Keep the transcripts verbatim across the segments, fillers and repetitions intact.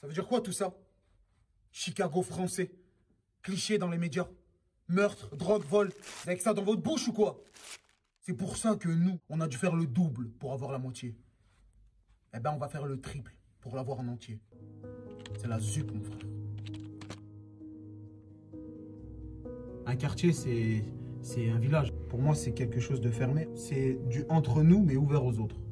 Ça veut dire quoi tout ça? Chicago français. Cliché dans les médias. Meurtre, drogue, vol. C'est avec ça dans votre bouche ou quoi? C'est pour ça que nous, on a dû faire le double pour avoir la moitié. Eh ben, on va faire le triple pour l'avoir en entier. C'est la zup, mon frère. Un quartier, c'est c'est un village. Pour moi, c'est quelque chose de fermé. C'est du entre nous, mais ouvert aux autres.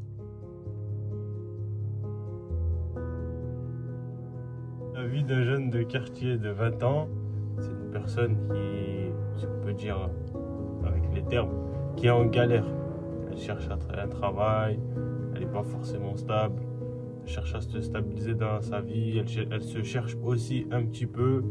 La vie d'un jeune de quartier de vingt ans, c'est une personne qui, si on peut dire avec les termes, qui est en galère. Elle cherche un travail, elle n'est pas forcément stable, elle cherche à se stabiliser dans sa vie, elle, elle se cherche aussi un petit peu.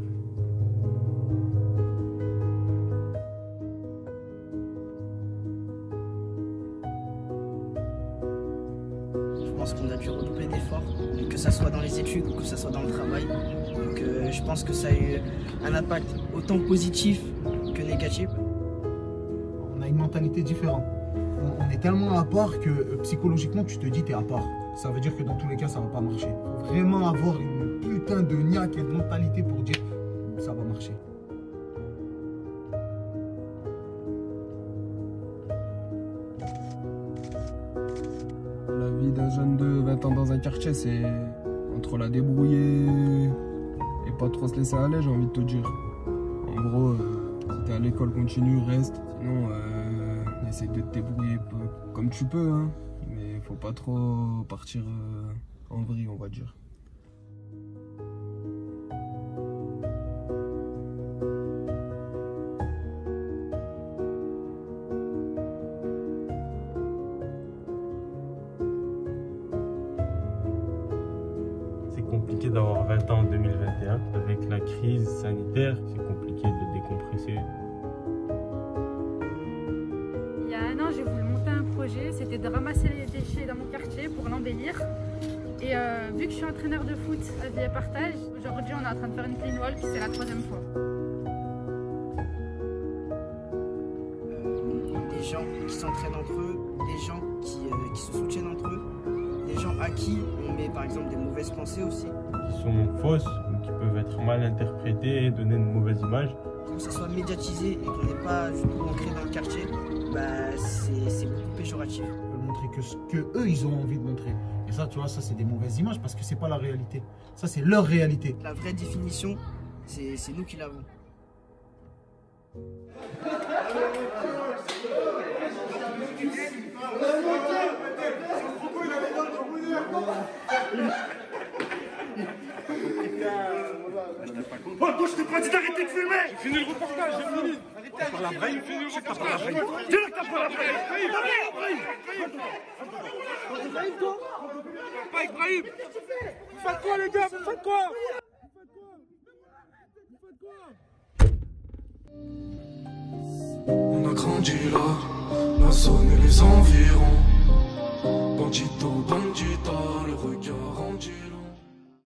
Je pense qu'on a dû redoubler d'efforts, que ce soit dans les études ou que ce soit dans le travail. Donc euh, je pense que ça a eu un impact autant positif que négatif. On a une mentalité différente. On, on est tellement à part que euh, psychologiquement tu te dis t'es à part. Ça veut dire que dans tous les cas ça va pas marcher. Faut vraiment avoir une putain de niaque et de mentalité pour dire ça va marcher. La vie d'un jeune de vingt ans dans un quartier, c'est entre la débrouiller et pas trop se laisser aller, j'ai envie de te dire. En gros, euh, si t'es à l'école, continue, reste. Sinon, euh, essaye de te débrouiller comme tu peux, hein. Mais faut pas trop partir euh, en vrille, on va dire. Compliqué d'avoir vingt ans en deux mille vingt et un. Avec la crise sanitaire, c'est compliqué de décompresser. Il y a un an, j'ai voulu monter un projet, c'était de ramasser les déchets dans mon quartier pour l'embellir. Et euh, vu que je suis entraîneur de foot à Vie et Partage, aujourd'hui on est en train de faire une clean wall, puis c'est la troisième fois. Euh, des gens qui s'entraînent entre eux, des gens qui, euh, qui se soutiennent entre eux. Des gens à qui on met par exemple des mauvaises pensées aussi. Qui sont fausses, ou qui peuvent être mal interprétées et donner une mauvaise image. Que ça soit médiatisé et qu'on n'ait pas du tout ancré dans le quartier, bah, c'est beaucoup péjoratif. Ils veulent montrer que ce que eux ils ont envie de montrer. Et ça, tu vois, ça c'est des mauvaises images parce que c'est pas la réalité. Ça c'est leur réalité. La vraie définition, c'est nous qui l'avons. Oh, toi, je t'ai pas dit d'arrêter de filmer! J'ai fini le reportage, j'ai fini! Arrêtez! Par la Brahim, fini le reportage! Dis-le que t'as pas la Brahim! Brahim! Brahim, toi? Pas avec Brahim! Vous faites quoi, les gars? Vous faites quoi? On a grandi là, la zone et les environs. Bandito, bandita, le regard en